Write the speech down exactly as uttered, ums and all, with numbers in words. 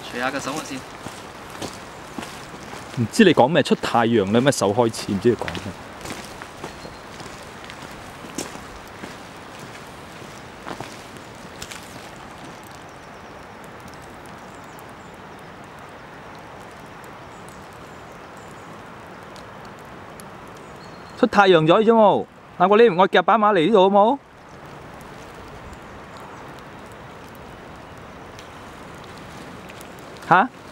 除下個手襪先。 唔知你講咩出太陽咧？咩手開始？唔知你講咩？出太陽咗啫冇？嗱，我你我夾把馬嚟呢度好冇？嚇？